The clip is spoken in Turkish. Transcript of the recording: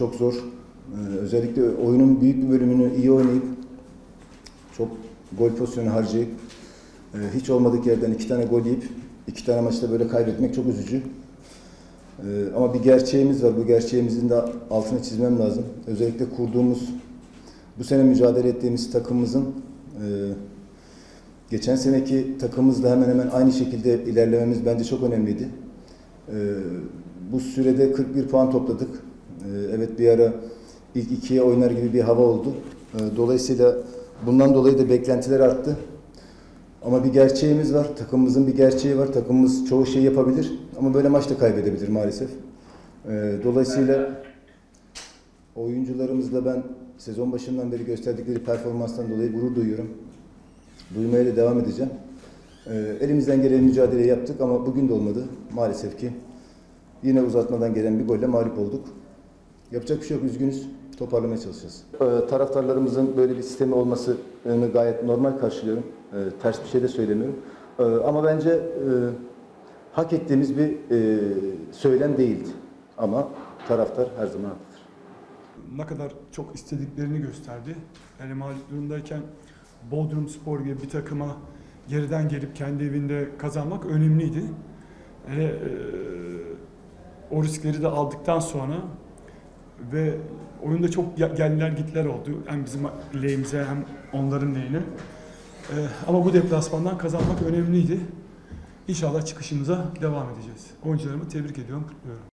çok zor. Özellikle oyunun büyük bir bölümünü iyi oynayıp çok gol pozisyonu harcayıp hiç olmadık yerden 2 tane gol yiyip 2 tane maçta böyle kaybetmek çok üzücü. Ama bir gerçeğimiz var. Bu gerçeğimizin de altını çizmem lazım. Özellikle kurduğumuz, bu sene mücadele ettiğimiz takımımızın geçen seneki takımımızla hemen hemen aynı şekilde ilerlememiz bence çok önemliydi. Bu sürede 41 puan topladık. Evet, bir ara ilk ikiye oynar gibi bir hava oldu. Dolayısıyla bundan dolayı da beklentiler arttı. Ama bir gerçeğimiz var. Takımımızın bir gerçeği var. Takımımız çoğu şeyi yapabilir. Ama böyle maçta kaybedebilir maalesef. Dolayısıyla oyuncularımızla ben sezon başından beri gösterdikleri performanstan dolayı gurur duyuyorum. Duymaya da devam edeceğim. Elimizden gelen mücadeleyi yaptık ama bugün de olmadı. Maalesef ki yine uzatmadan gelen bir golle mağlup olduk. Yapacak bir şey yok, üzgünüz. Toparlamaya çalışacağız. Taraftarlarımızın böyle bir sistemi olmasını gayet normal karşılıyorum. Ters bir şey de söylemiyorum. Ama bence hak ettiğimiz bir söylem değildi. Ama taraftar her zaman haklıdır. Ne kadar çok istediklerini gösterdi. Yani mağlup durumdayken Bodrumspor gibi bir takıma geriden gelip kendi evinde kazanmak önemliydi. O riskleri de aldıktan sonra ve oyunda çok geldiler gittiler oldu. Hem bizim lehimize hem onların lehine. Ama bu deplasmandan kazanmak önemliydi. İnşallah çıkışımıza devam edeceğiz. Oyuncularımı tebrik ediyorum, kutluyorum.